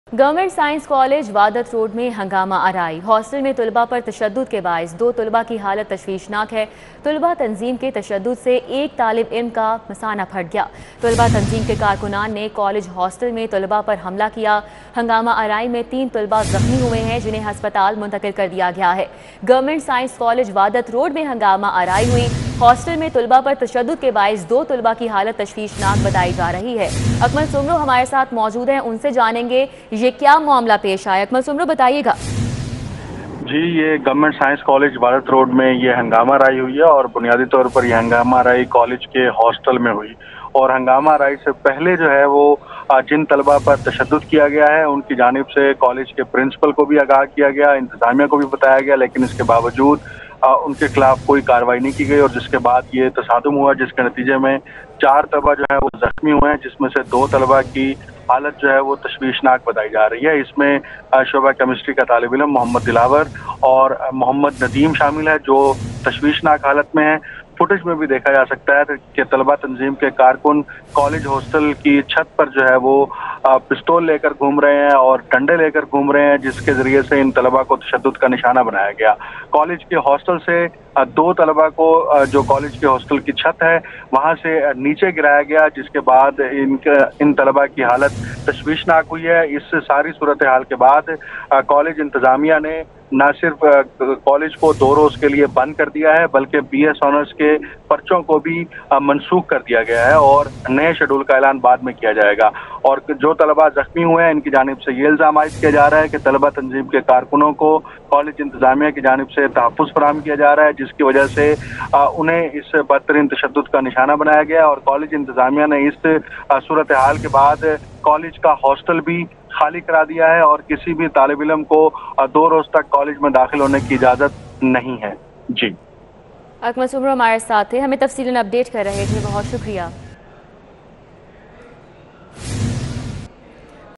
Government science college वादत road में हंगामा आराई। हॉस्टल में तलबा पर तशद्दुद के बायस 2 तलबा की हालत तशवीशनाक है। तलबा तंजीम के तशद्दुद से एक तालिब इल्म का मसाना फट गया। तलबा तंजीम के कारकुनान ने कॉलेज हॉस्टल में तलबा पर हमला किया। हंगामा आराई में 3 तलबा जख्मी हुए हैं, जिन्हें हस्पताल मुंतकिल कर दिया गया है। गवर्नमेंट साइंस कॉलेज वादत रोड में हंगामा आराई हुई। हॉस्टल में तलबा पर तशद्दुद के बायस 2 तलबा की हालत तशवीशनाक बताई जा रही है। अकमल सुमरो हमारे साथ मौजूद हैं, उनसे जानेंगे ये क्या मामला पेश आया। अकमल सुमरो बताइएगा। जी, ये गवर्नमेंट साइंस कॉलेज वादत रोड में ये हंगामा राई हुई है और बुनियादी तौर पर ये हंगामा राई कॉलेज के हॉस्टल में हुई। और हंगामा राई से पहले जो है वो जिन तलबा पर तशद्दुद किया गया है उनकी जानिब से कॉलेज के प्रिंसिपल को भी आगाह किया गया, इंतजामिया को भी बताया गया, लेकिन इसके बावजूद उनके खिलाफ कोई कार्रवाई नहीं की गई। और जिसके बाद ये तसादुम हुआ, जिसके नतीजे में 4 तलबा जो है वो जख्मी हुए हैं, जिसमें से 2 तलबा की हालत जो है वो तशवीशनाक बताई जा रही है। इसमें शोबा केमिस्ट्री का तालिब इल्म मोहम्मद दिलावर और मोहम्मद नदीम शामिल है, जो तशवीशनाक हालत में है। फुटेज में भी देखा जा सकता है कि तलबा तंजीम के कारकुन कॉलेज हॉस्टल की छत पर जो है वो पिस्तौल लेकर घूम रहे हैं और डंडे लेकर घूम रहे हैं, जिसके जरिए से इन तलबा को तशद्दुद का निशाना बनाया गया। कॉलेज के हॉस्टल से 2 तलबा को जो कॉलेज के हॉस्टल की छत है वहां से नीचे गिराया गया, जिसके बाद इन तलबा की हालत तशवीशनाक हुई है। इस सारी सूरत हाल के बाद कॉलेज इंतजामिया ने न सिर्फ कॉलेज को 2 रोज के लिए बंद कर दिया है, बल्कि BS ऑनर्स के पर्चों को भी मनसूख कर दिया गया है और नए शेड्यूल का ऐलान बाद में किया जाएगा। और जो तलबा जख्मी हुए हैं इनकी जानिब से ये इल्जाम आयद किया जा रहा है कि तलबा तंजीम के कारकुनों को कॉलेज इंतजामिया की जानिब से तहफ़्फ़ुज़ फराहम किया जा रहा है, जिसकी वजह से उन्हें इस बदतरीन तशद्दुद का निशाना बनाया गया। और कॉलेज इंतजामिया ने इस सूरत हाल के बाद कॉलेज का हॉस्टल भी खाली करा दिया है और किसी भी तालिब इल्म को 2 रोज तक कॉलेज में दाखिल होने की इजाज़त नहीं है। जी, अकमल सुमरो हमारे साथ थे, हमें तफसीलन अपडेट कर रहे थे, बहुत शुक्रिया।